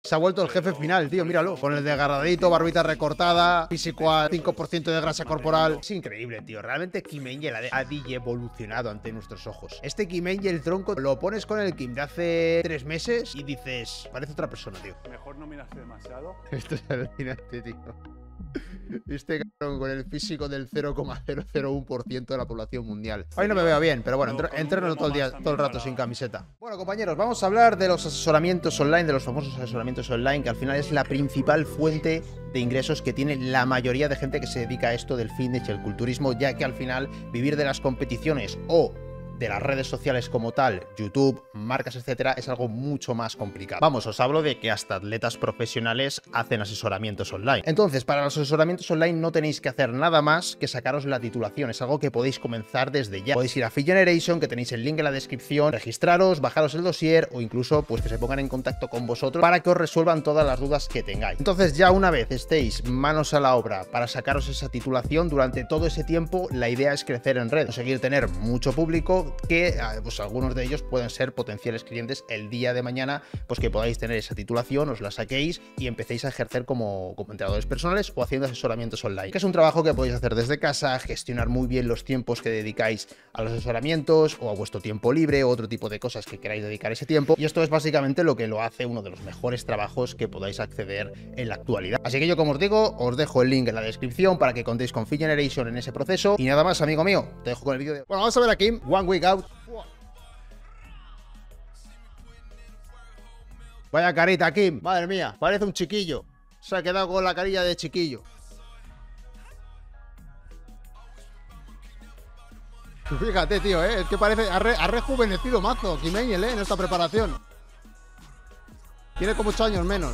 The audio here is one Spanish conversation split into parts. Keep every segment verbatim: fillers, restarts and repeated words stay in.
Se ha vuelto el jefe final, tío, míralo. Con el desgarradito, barbita recortada, físico a cinco por ciento de grasa corporal. Es increíble, tío. Realmente Kim Angel ha evolucionado ante nuestros ojos. Este Kim Angel, tronco, lo pones con el Kim de hace tres meses y dices, parece otra persona, tío. Mejor no mirarse demasiado. Esto es alucinante, tío. Este cabrón con el físico del cero coma cero cero uno por ciento de la población mundial. Hoy no me veo bien, pero bueno, entre, entreno todo el día, todo el rato sin camiseta. Bueno, compañeros, vamos a hablar de los asesoramientos online, de los famosos asesoramientos online, que al final es la principal fuente de ingresos que tiene la mayoría de gente que se dedica a esto del fitness y el culturismo, ya que al final vivir de las competiciones o de las redes sociales como tal, YouTube, marcas, etcétera, es algo mucho más complicado. Vamos, os hablo de que hasta atletas profesionales hacen asesoramientos online. Entonces, para los asesoramientos online no tenéis que hacer nada más que sacaros la titulación. Es algo que podéis comenzar desde ya. Podéis ir a Fit Generation, que tenéis el link en la descripción, registraros, bajaros el dossier o incluso pues que se pongan en contacto con vosotros para que os resuelvan todas las dudas que tengáis. Entonces, ya una vez estéis manos a la obra para sacaros esa titulación, durante todo ese tiempo la idea es crecer en red, conseguir tener mucho público, que pues algunos de ellos pueden ser potenciales clientes el día de mañana, pues que podáis tener esa titulación, os la saquéis y empecéis a ejercer como, como entrenadores personales o haciendo asesoramientos online, que es un trabajo que podéis hacer desde casa, gestionar muy bien los tiempos que dedicáis a los asesoramientos o a vuestro tiempo libre o otro tipo de cosas que queráis dedicar ese tiempo, y esto es básicamente lo que lo hace uno de los mejores trabajos que podáis acceder en la actualidad. Así que yo, como os digo, os dejo el link en la descripción para que contéis con Fit Generation en ese proceso, y nada más, amigo mío, te dejo con el vídeo de... Bueno, vamos a ver aquí, One Week Out. Vaya carita, Kim, madre mía, parece un chiquillo. Se ha quedado con la carilla de chiquillo. Fíjate, tío, eh, es que parece, ha, re, ha rejuvenecido mazo Kim Angel, eh, en esta preparación. Tiene como ocho años menos.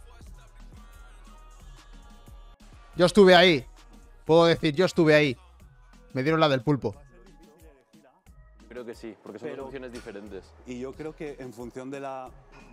Yo estuve ahí. Puedo decir, yo estuve ahí. Me dieron la del pulpo. Creo que sí, porque son Pero, dos opciones diferentes. Y yo creo que en función de la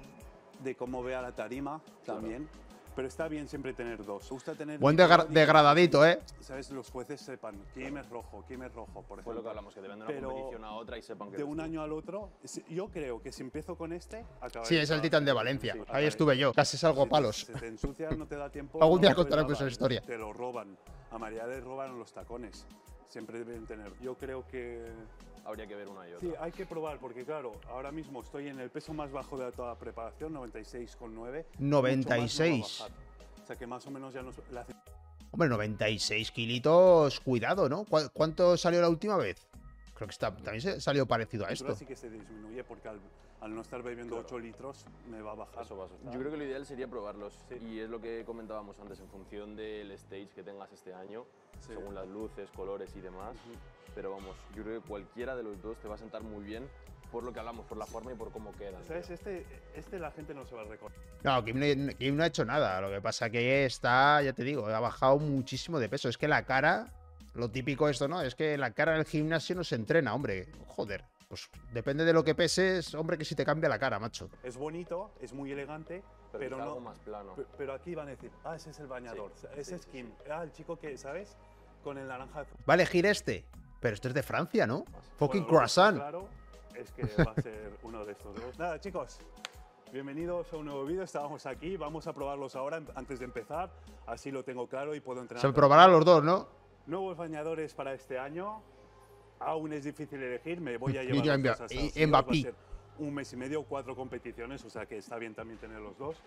de cómo vea la tarima también. Claro. Pero está bien siempre tener dos. Me gusta tener buen degra degradadito, ¿eh? ¿Sabes? Los jueces sepan quién es rojo, quién es rojo, por ejemplo. Fue lo que hablamos, que deben de una Pero competición a otra y sepan que de un año al otro, yo creo que si empiezo con este, acabaré. Sí, es el Titán de Valencia. Sí, ahí estuve yo. Casi salgo a palos. Si te, te ensucia, no te da tiempo. Algún día no contaré esa lavar, historia. Te lo roban. A María le roban los tacones. Siempre deben tener. Yo creo que habría que ver una y otra. Sí, hay que probar, porque claro, ahora mismo estoy en el peso más bajo de toda la preparación, noventa y seis coma nueve. noventa y seis. No, o sea que más o menos ya nos... La... Hombre, noventa y seis kilitos, cuidado, ¿no? ¿Cu ¿Cuánto salió la última vez? Creo que está, también salió parecido a esto. Sí que se disminuye porque al, al no estar bebiendo claro. ocho litros me va a bajar. Eso va a asustar. Yo creo que lo ideal sería probarlos. Sí. Y es lo que comentábamos antes, en función del stage que tengas este año, sí. según las luces, colores y demás. Uh-huh. Pero vamos, yo creo que cualquiera de los dos te va a sentar muy bien por lo que hablamos, por la forma y por cómo quedan. ¿Sabes? Este, este la gente no se va a recordar. No, Kim no, Kim no ha hecho nada. Lo que pasa que está, ya te digo, ha bajado muchísimo de peso. Es que la cara, lo típico esto, ¿no? Es que la cara en el gimnasio no se entrena, hombre. Joder, pues depende de lo que peses, hombre, que si te cambia la cara, macho. Es bonito, es muy elegante, pero, pero no... algo más plano. Pero, pero aquí van a decir, ah, ese es el bañador, sí, ese sí, es Kim. Sí, sí. Ah, el chico que, ¿sabes? Con el naranja... Va a elegir este. Pero esto es de Francia, ¿no? Bueno, Fucking croissant. Claro, es que va a ser uno de estos dos. Nada, chicos, bienvenidos a un nuevo vídeo. Estábamos aquí, vamos a probarlos ahora antes de empezar. Así lo tengo claro y puedo entrenar. Se probarán los dos, ¿no? Nuevos bañadores para este año. Aún es difícil elegir, me voy a llevar los dos y Mbappé. Un mes y medio, cuatro competiciones, o sea que está bien también tener los dos.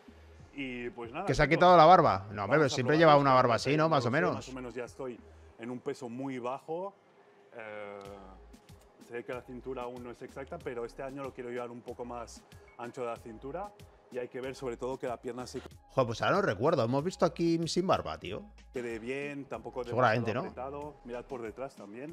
Y pues nada. ¿Que se ha quitado la barba? No, hombre, siempre lleva una barba así, ¿no? Más o menos. Más o menos ya estoy en un peso muy bajo. Eh, sé que la cintura aún no es exacta, pero este año lo quiero llevar un poco más ancho de la cintura y hay que ver sobre todo que la pierna se... Joder, pues ahora no recuerdo, hemos visto aquí sin barba, tío. Quede bien, tampoco seguramente, ¿no? Apretado. Mirad por detrás también.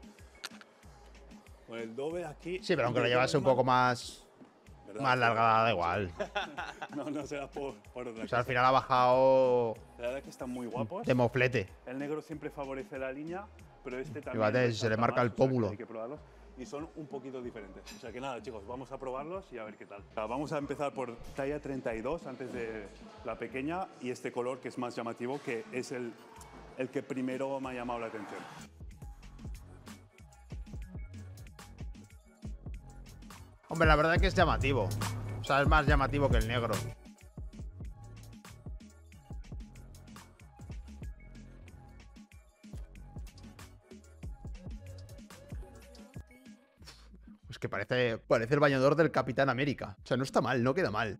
Con el doble aquí... Sí, pero aunque lo llevase un poco más... ¿verdad? Más largada, da igual. no, no será por, por otra O sea, al final ha bajado... La verdad que están muy guapos. De moflete. El negro siempre favorece la línea, pero este también... Fíjate, se le marca más, el pómulo. O sea, hay que probarlos. Y son un poquito diferentes. O sea que nada, chicos, vamos a probarlos y a ver qué tal. Vamos a empezar por talla treinta y dos, antes de la pequeña, y este color que es más llamativo, que es el, el que primero me ha llamado la atención. Hombre, la verdad es que es llamativo. O sea, es más llamativo que el negro. que parece, parece el bañador del Capitán América. O sea, no está mal, no queda mal.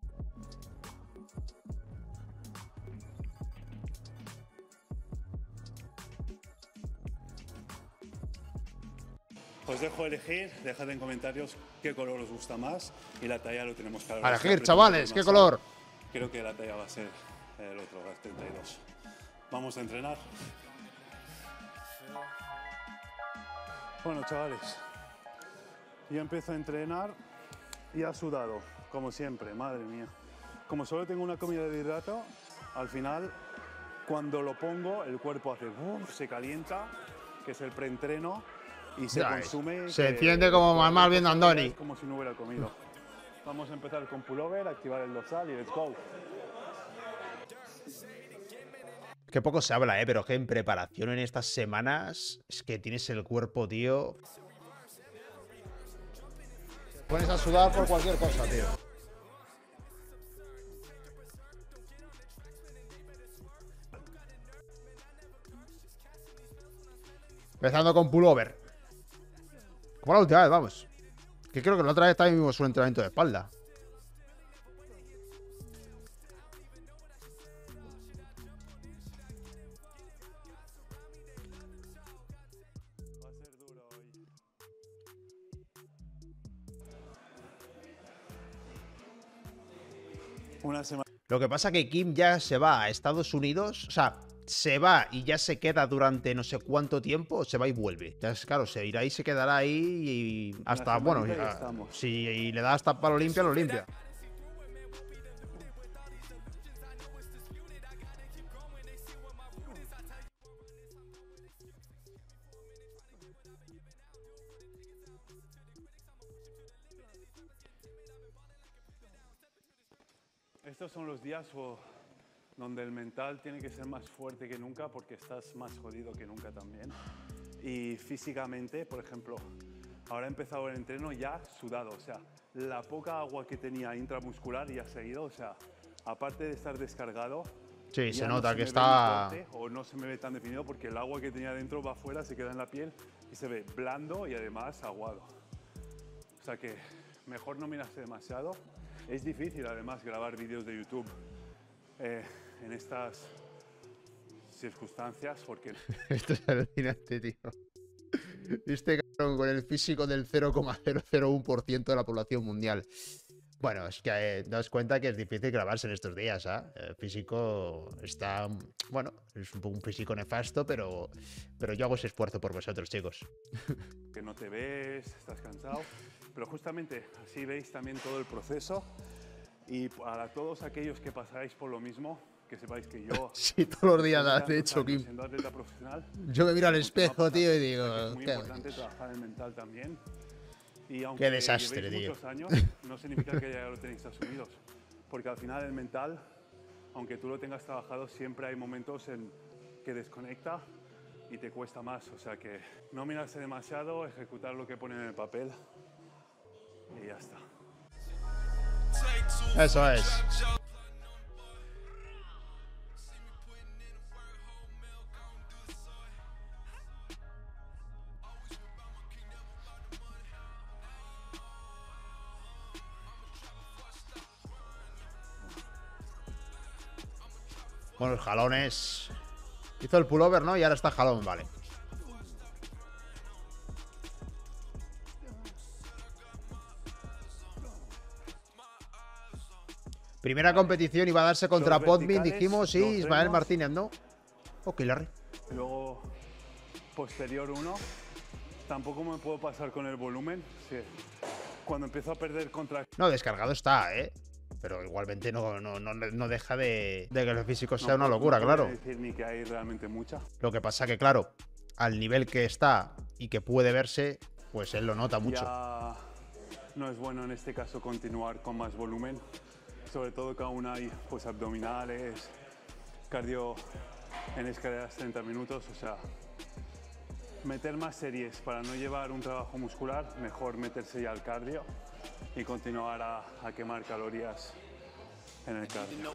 Os dejo elegir, dejad en comentarios qué color os gusta más y la talla lo tenemos claro. A elegir, chavales, ¿qué color? Creo que la talla va a ser el otro, el treinta y dos. Vamos a entrenar. Bueno, chavales, yo empiezo a entrenar y ha sudado, como siempre, madre mía. Como solo tengo una comida de hidrato, al final, cuando lo pongo, el cuerpo hace ¡uf! Se calienta, que es el preentreno, y se Ya consume. Se enciende como mamá viendo a Andoni. Como si no hubiera comido. Vamos a empezar con pullover, activar el dorsal y let's go. Que poco se habla, ¿eh? Pero que en preparación en estas semanas es que tienes el cuerpo, tío. Pones a sudar por cualquier cosa, tío. Empezando con pullover. Como la última vez, vamos. Que creo que la otra vez también vimos un entrenamiento de espalda. Va a ser duro hoy. Una semana. Lo que pasa que Kim ya se va a Estados Unidos. O sea, se va y ya se queda durante no sé cuánto tiempo. Se va y vuelve. Ya es claro, se irá y se quedará ahí y hasta, bueno, ya, si le da hasta para lo limpia, lo limpia. Estos son los días o, donde el mental tiene que ser más fuerte que nunca porque estás más jodido que nunca también. Y físicamente, por ejemplo, ahora he empezado el entreno ya sudado, o sea, la poca agua que tenía intramuscular ya se ha ido, o sea, aparte de estar descargado, sí, se no nota se que me está... ve o no se me ve tan definido porque el agua que tenía dentro va afuera, se queda en la piel y se ve blando y además aguado. O sea que mejor no mirarse demasiado. Es difícil además grabar vídeos de YouTube eh, en estas circunstancias porque... Esto es alucinante, tío. Este cabrón con el físico del cero coma cero cero uno por ciento de la población mundial. Bueno, es que eh, daos cuenta que es difícil grabarse en estos días, ¿eh? El físico está... Bueno, es un, un físico nefasto, pero, pero yo hago ese esfuerzo por vosotros, chicos. Que no te ves, estás cansado. Pero justamente así veis también todo el proceso. Y para todos aquellos que pasáis por lo mismo, que sepáis que yo... Sí, todos los días, de hecho, Kim. Siendo atleta profesional, yo me miro al espejo, tío, y digo... Es muy importante trabajar el mental también. Y aunque qué desastre, tío. Muchos años, no significa que ya lo tenéis asumidos. Porque al final el mental, aunque tú lo tengas trabajado, siempre hay momentos en que desconecta y te cuesta más. O sea que no mirarse demasiado, ejecutar lo que pone en el papel y ya está. Eso es. Bueno, el jalón es... Hizo el pullover, ¿no? Y ahora está jalón, vale. Primera competición iba a darse contra Podmin, dijimos, sí, Ismael Martínez, ¿no? Ok, Larry. Luego, posterior uno, tampoco me puedo pasar con el volumen. Sí. Cuando empiezo a perder contra... No, descargado está, ¿eh? Pero igualmente no, no, no, no deja de, de que el físico sea no, una locura, no claro. No decir ni que hay realmente mucha. Lo que pasa que, claro, al nivel que está y que puede verse, pues él lo nota mucho. Ya no es bueno en este caso continuar con más volumen. Sobre todo que aún hay pues, abdominales, cardio en escaleras treinta minutos, o sea, meter más series para no llevar un trabajo muscular, mejor meterse ya al cardio y continuar a, a quemar calorías en el cardio.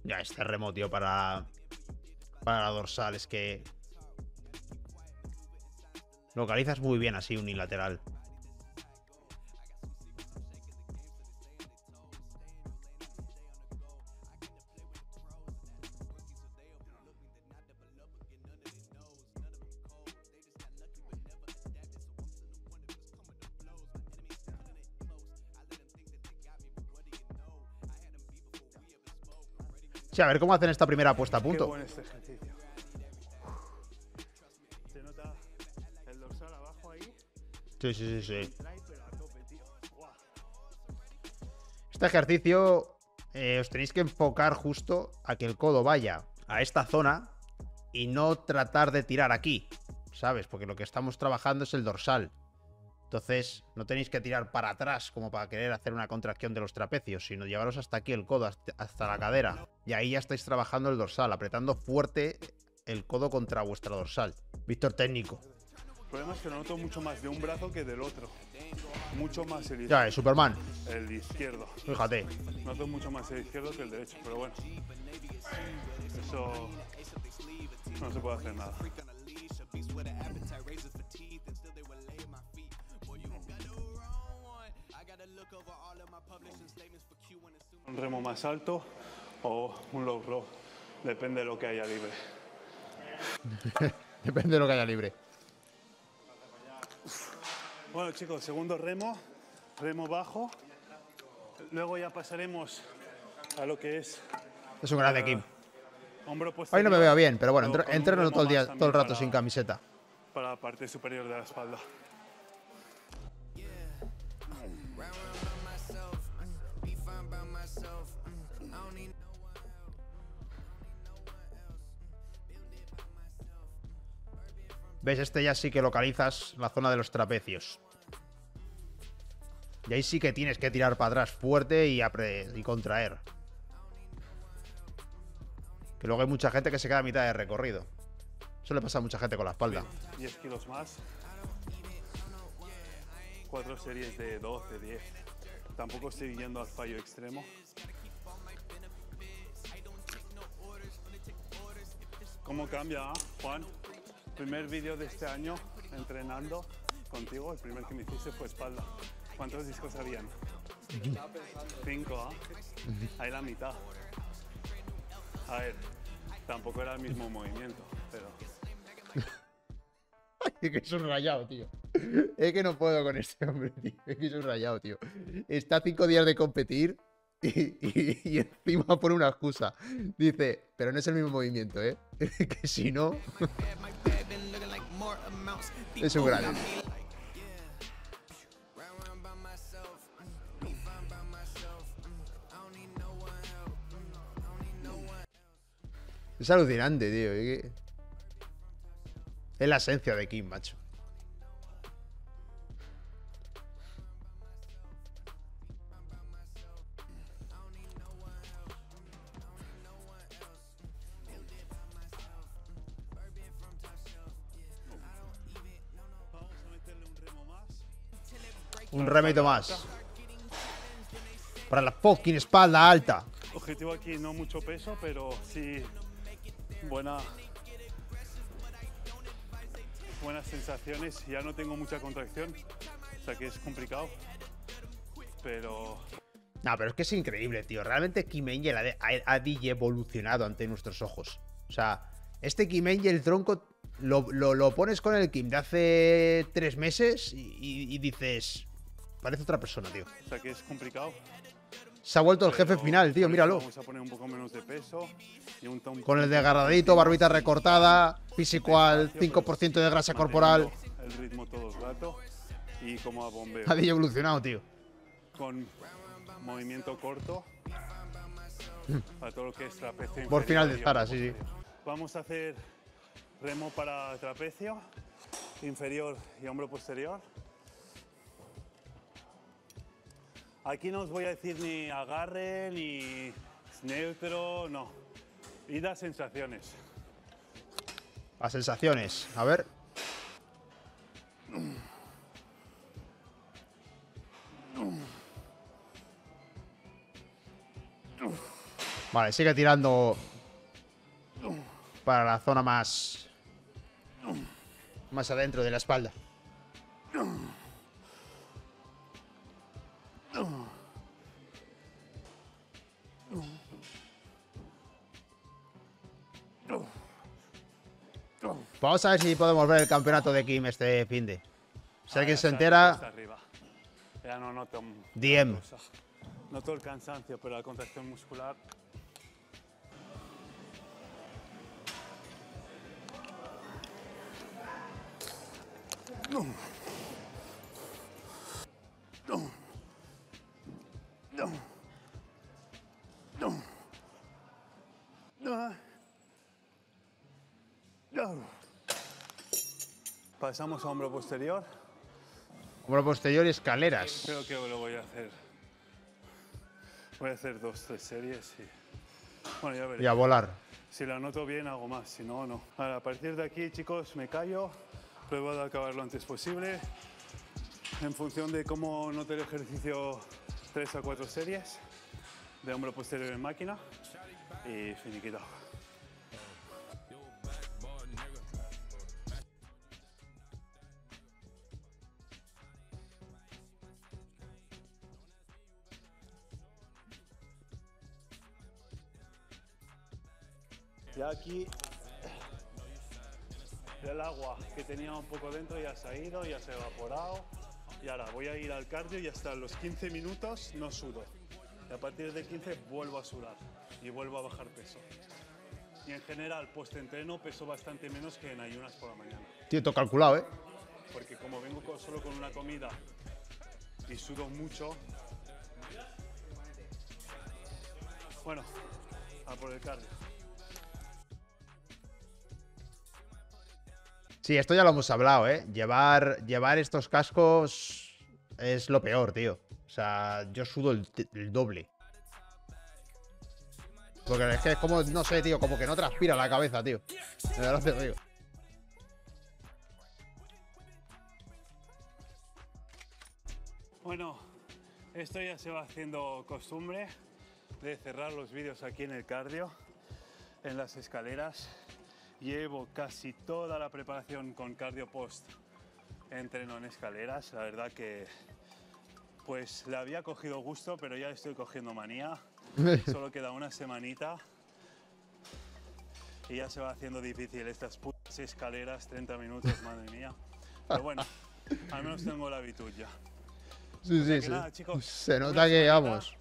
Ya, este remo, tío, para, para la dorsal es que localizas muy bien así unilateral. Sí, a ver cómo hacen esta primera puesta a punto. Qué bueno este ejercicio. Se nota el dorsal abajo ahí. Sí, sí, sí, sí. Trae, pero a tope, tío. Guau. Este ejercicio eh, os tenéis que enfocar justo a que el codo vaya a esta zona y no tratar de tirar aquí, ¿sabes? Porque lo que estamos trabajando es el dorsal. Entonces, no tenéis que tirar para atrás como para querer hacer una contracción de los trapecios, sino llevaros hasta aquí el codo, hasta, hasta la cadera. Y ahí ya estáis trabajando el dorsal, apretando fuerte el codo contra vuestra dorsal. Víctor técnico. El problema es que lo noto mucho más de un brazo que del otro. Mucho más el, Ya, eh, Superman. el izquierdo. Fíjate. Noto mucho más el izquierdo que el derecho, pero bueno. Eso no se puede hacer nada. Un remo más alto o un low row, depende de lo que haya libre. Depende de lo que haya libre. Bueno chicos, segundo remo, remo bajo. Luego ya pasaremos a lo que es Es un grande Kim. hombro posterior. Hoy no me veo bien, pero bueno, con entro, un entreno remo todo el día, más todo el rato también sin para- camiseta. Para la parte superior de la espalda. ¿Ves? Este ya sí que localizas la zona de los trapecios. Y ahí sí que tienes que tirar para atrás fuerte y, apre- y contraer. Que luego hay mucha gente que se queda a mitad de recorrido. Eso le pasa a mucha gente con la espalda. diez kilos más. Cuatro series de doce, diez. Tampoco estoy yendo al fallo extremo. ¿Cómo cambia, ah, Juan? Primer vídeo de este año entrenando contigo, el primer que me hiciste fue espalda. ¿Cuántos discos habían? Cinco, ¿ah? Ahí la mitad. A ver, tampoco era el mismo movimiento, pero... Es que es un rayado, tío. Es que no puedo con este hombre, tío. Es que es un rayado, tío. Está cinco días de competir y, y- y encima pone una excusa. Dice, pero no es el mismo movimiento, ¿eh? Que si no... Es un grande. Es alucinante, tío. Es que- es la esencia de Kim, macho. Vamos a meterle un remo más. Un remito más. Para la fucking espalda alta. Objetivo aquí no mucho peso, pero sí buena, buenas sensaciones. Ya no tengo mucha contracción, o sea que es complicado, pero No, pero es que es increíble, tío. Realmente Kim Angel ha, de- ha, ha evolucionado ante nuestros ojos. O sea, este Kim Angel tronco lo, lo- lo pones con el Kim de hace tres meses y, y- y dices... Parece otra persona, tío. o sea que es complicado. Se ha vuelto el jefe pero final, tío, por eso míralo. Vamos a poner un poco menos de peso y un tom- Con el desgarradito, barbita recortada, físico al cinco por ciento de grasa corporal. manteniendo el ritmo todo el rato y como a bombeo. Ha evolucionado, tío. Con movimiento corto para todo lo que es trapecio Por final inferior de y Zara, hombro sí, sí. posterior. Vamos a hacer remo para trapecio inferior y hombro posterior. Aquí no os voy a decir ni agarre ni neutro, no. Y las sensaciones. Las sensaciones. A ver. Vale, sigue tirando para la zona más... más adentro de la espalda. Vamos a ver si podemos ver el campeonato de Kim este finde. Si alguien se entera, ya no noto D M. Noto el cansancio, pero la contracción muscular. No. No. No. No. No. No. Pasamos a hombro posterior. Hombro posterior y escaleras. Creo que lo voy a hacer. Voy a hacer dos, tres series y... Bueno, ya veré. Y a volar. Si la noto bien, hago más. Si no, no. Ahora, a partir de aquí, chicos, me callo. Pruebo de acabar lo antes posible. En función de cómo note el ejercicio, tres a cuatro series de hombro posterior en máquina. Y finiquitado. Ya aquí el agua que tenía un poco dentro ya se ha ido, ya se ha evaporado. Y ahora voy a ir al cardio y hasta los quince minutos no sudo. Y a partir de quince vuelvo a sudar y vuelvo a bajar peso. Y en general, post-entreno peso bastante menos que en ayunas por la mañana. Tío, todo calculado, ¿eh? Porque como vengo con, solo con una comida y sudo mucho... Bueno, a por el cardio. Sí, esto ya lo hemos hablado, ¿eh? Llevar, llevar estos cascos es lo peor, tío. O sea, yo sudo el, el doble. Porque es que es como, no sé, tío, como que no transpira la cabeza, tío. De verdad te digo. Bueno, esto ya se va haciendo costumbre de cerrar los vídeos aquí en el cardio, en las escaleras. Llevo casi toda la preparación con cardio post entreno en escaleras. La verdad que pues le había cogido gusto, pero ya estoy cogiendo manía. Solo queda una semanita y ya se va haciendo difícil estas putas escaleras, treinta minutos, madre mía. Pero bueno, al menos tengo la habitud ya. Sí, O sea sí, sí. nada, chicos, se nota que, vamos,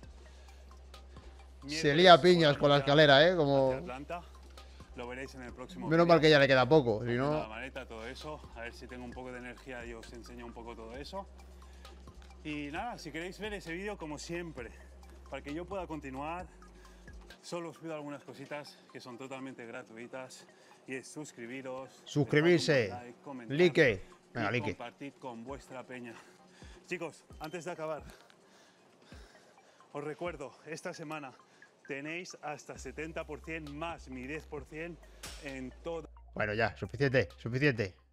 se lía piñas con la escalera, ¿eh? Como... Atlanta. Lo veréis en el próximo Menos vídeo. mal que ya le queda poco, si La no... maleta, todo eso. A ver si tengo un poco de energía y os enseño un poco todo eso. Y nada, si queréis ver ese vídeo, como siempre, para que yo pueda continuar, solo os pido algunas cositas que son totalmente gratuitas. Y es suscribiros. Suscribirse. Like, comentar, Like. Venga, y like. compartid con vuestra peña. Chicos, antes de acabar, os recuerdo, esta semana tenéis hasta setenta por cien más mi diez por cien en todo. Bueno, ya, suficiente, suficiente.